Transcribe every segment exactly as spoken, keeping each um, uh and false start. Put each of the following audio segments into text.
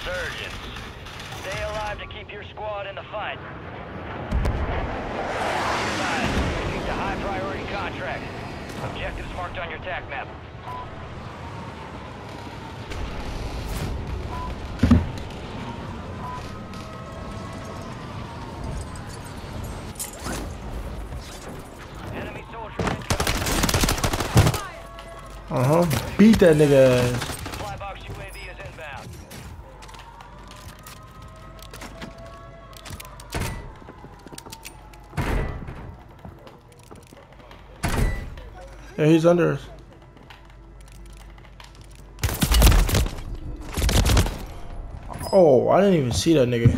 Resurgence. Stay alive to keep your squad in the fight. It's a high priority contract. Objectives marked on your tac map. Enemy soldier incoming. Uh huh. Beat that nigga ass. Flybox U A V is inbound. Yeah, he's under us. Oh, I didn't even see that nigga.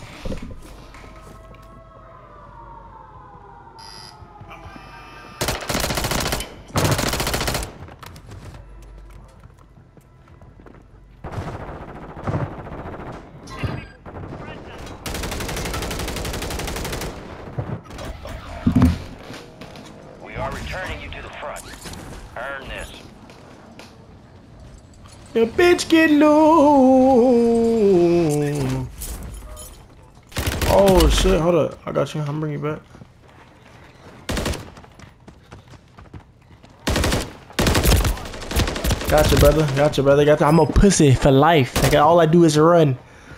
We are returning you to the front. Earn this. The bitch get loose. Oh shit, hold up. I got you. I'm bringing you back. Gotcha, brother. Gotcha, brother. Gotcha. I'm a pussy for life. Like, all I do is run.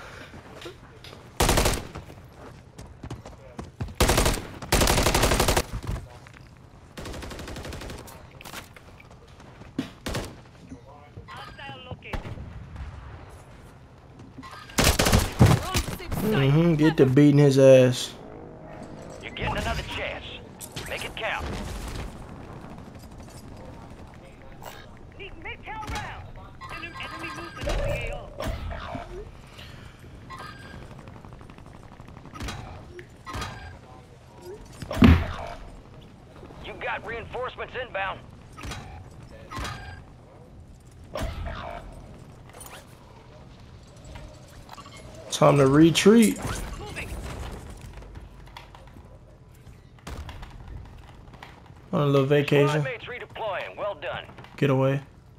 Mm-hmm. Get to beating his ass. You're getting another chance. Make it count. Need mid-town round. Enemy movement on the A O. You got reinforcements inbound. Time to retreat. On a little vacation. Squad mates redeploying. Well done. Get away.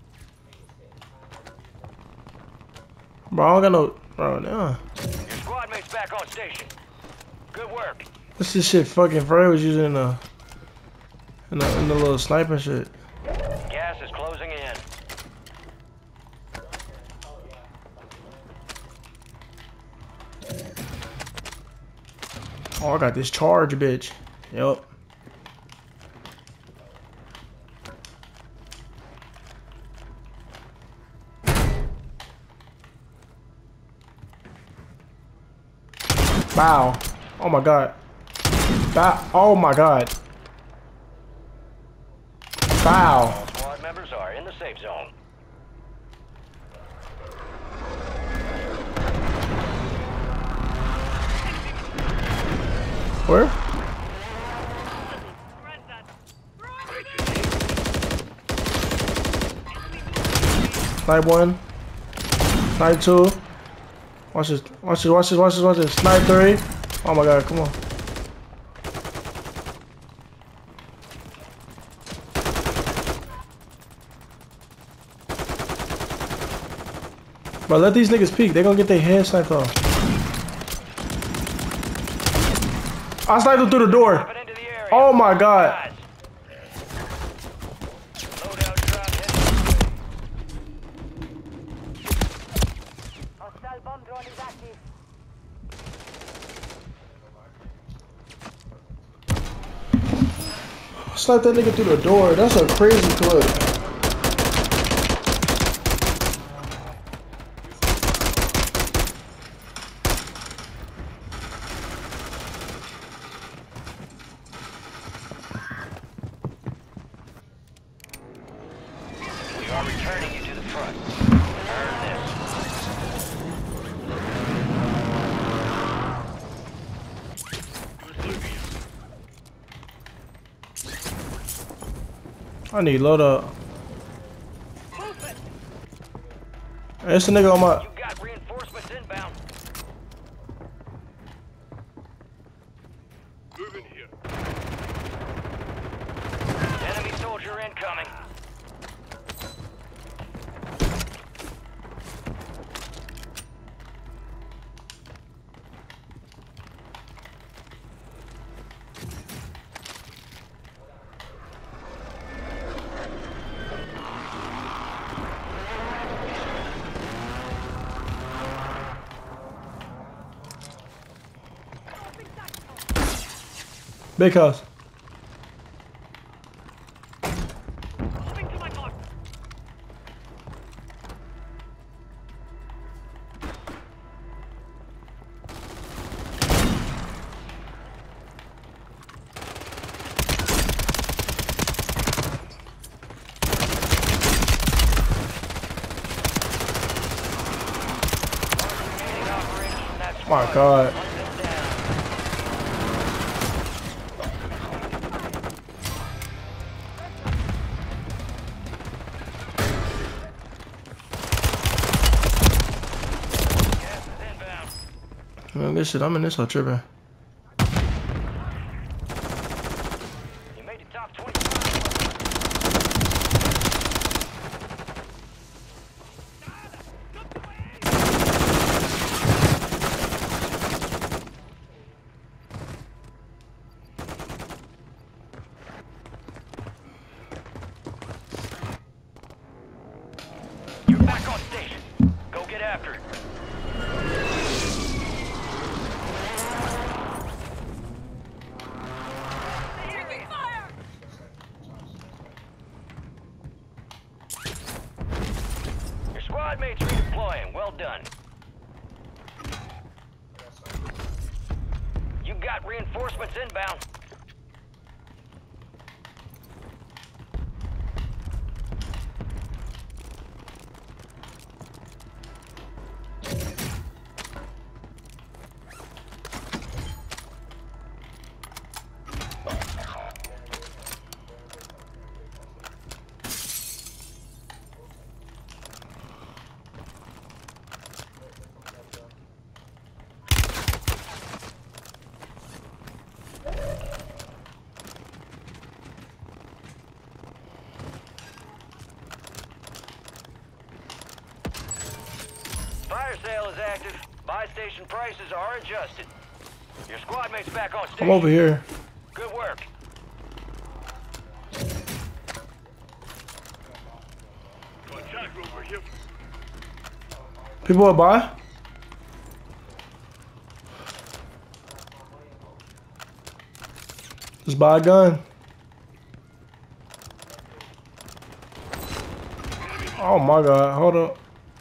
Bro, I don't got no. Bro, nah. Your squad mates back on station. Good work. What's this shit fucking Fred was using in the, in the, in the little sniper shit? Gas is closing in. Oh, I got this charge, bitch. Yup. Wow. Oh my god. Bow. Oh my god. Bow. All squad members are in the safe zone. Where? Snipe one. Snipe two. Watch this. Watch this. Watch this. Watch this. Watch this. Snipe three. Oh my god. Come on. Bro, let these niggas peek. They gonna get their head sniped off. I sniped them through the door. Oh my god. Sniped that nigga through the door. That's a crazy clip. We are returning you to the front. Earn this. I need load up. Hey, it's a nigga on my. You got reinforcements inbound. Moving here. Enemy soldier incoming. Big house. My God. Man, this shit, I'm in this hole tripping. You made the top twenty. You're back on station. Go get after it. Your squad mates redeploying. Well done. You got reinforcements inbound. Fire sale is active. Buy station prices are adjusted. Your squad mates back on station. I'm over here. Good work. People will buy? Just buy a gun. Oh my God, hold up.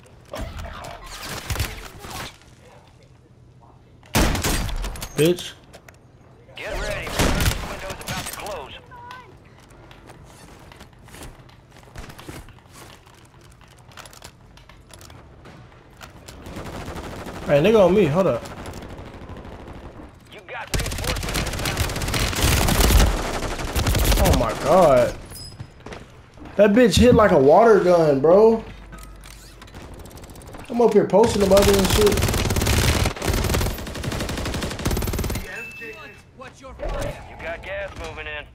Bitch. Get ready. The window's about to close. Hey, nigga on me, hold up. You got reinforcements inbound. Oh my God. That bitch hit like a water gun, bro. I'm up here posting about this and shit. You got gas moving in.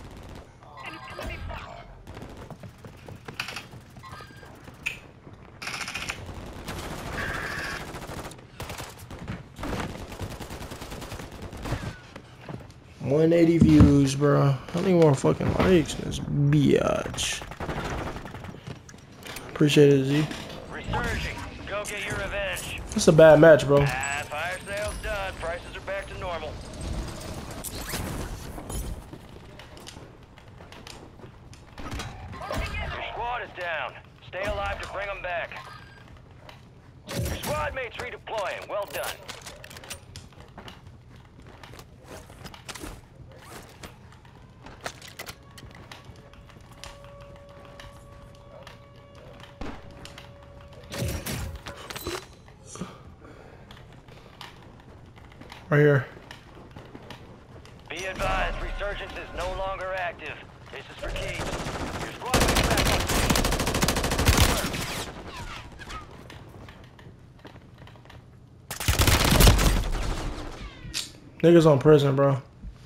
one eighty views, bro. How many more fucking likes in this biatch? Appreciate it, Z. Resurging. Go get your revenge. It's a bad match, bro. Ah, fire sale's done. Prices are back to normal. Your squad is down. Stay alive to bring them back. Your squad mates redeploying. Well done. Right here. Be advised, resurgence is no longer active. This is for keeps. Your squad mates back on station. Niggas on prison, bro.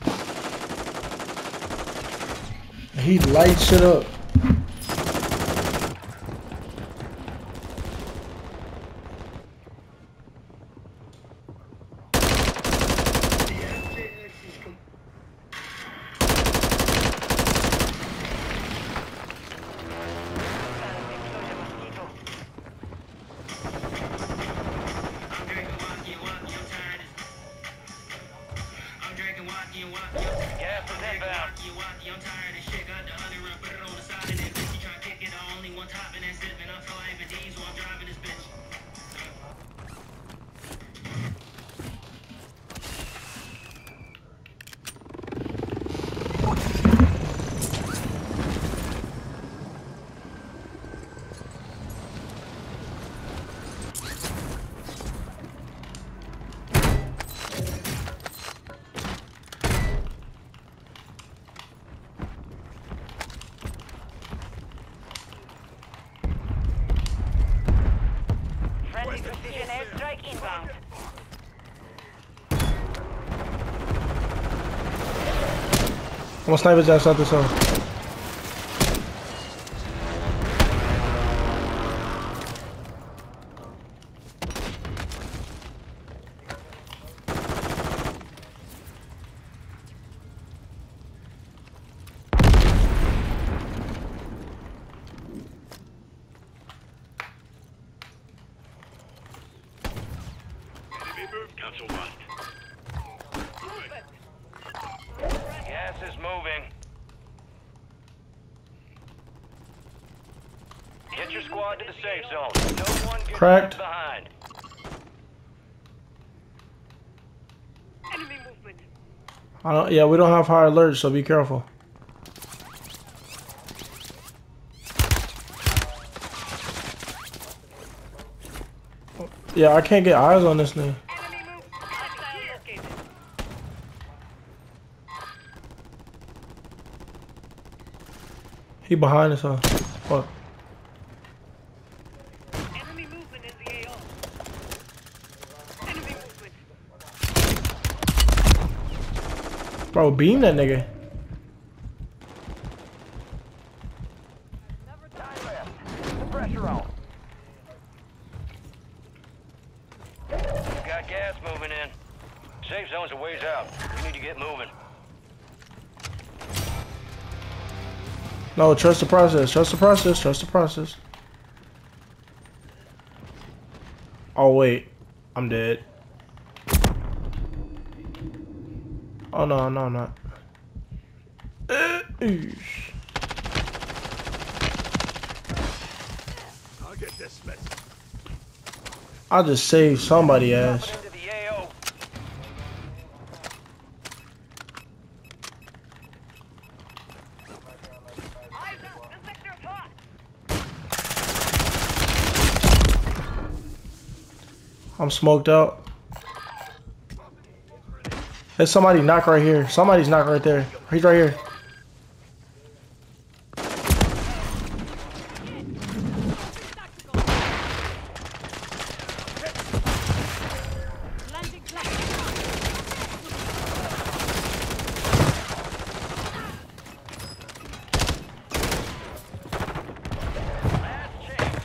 He lights shit up. Gas Precision airstrike inbound. I'm gonna snipe his ass out this hole. Council one. Gas is moving. Get your squad to the safe zone. No one gets Cracked. left behind. Enemy movement. I don't. Yeah, we don't have high alert, so be careful. Yeah, I can't get eyes on this thing. Enemy move. Hostile located. He behind us, huh? Fuck. Enemy movement in the A O. Enemy movement. Bro, beam that nigga. Time left. Keep the pressure on. You got gas moving in. Safe zone's a ways out. You need to get moving. No, trust the process. Trust the process. Trust the process. Oh wait, I'm dead. Oh no, no, I'm not. Uh, eesh. I'll get this mess. I just saved somebody ass. Dropping into the A O. Eyes up. This sector's hot. I'm smoked out. There's somebody knock right here. Somebody's knock right there. He's right here. Landing flat. Last chance.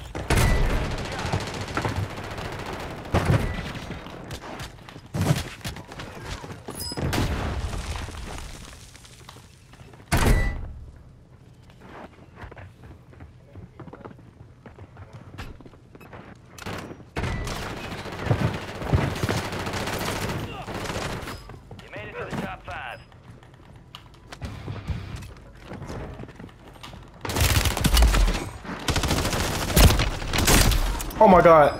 You made it to the top five. Oh my god.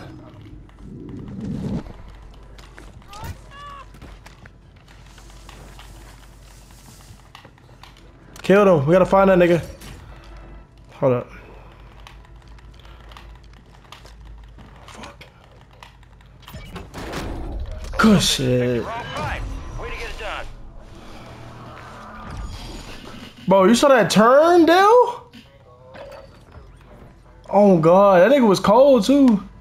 Killed him. We gotta find that nigga. Hold up. Fuck. Good shit. Wrong fight. Way to get it done. Bro, you saw that turn, Dale? Oh god, that nigga was cold too.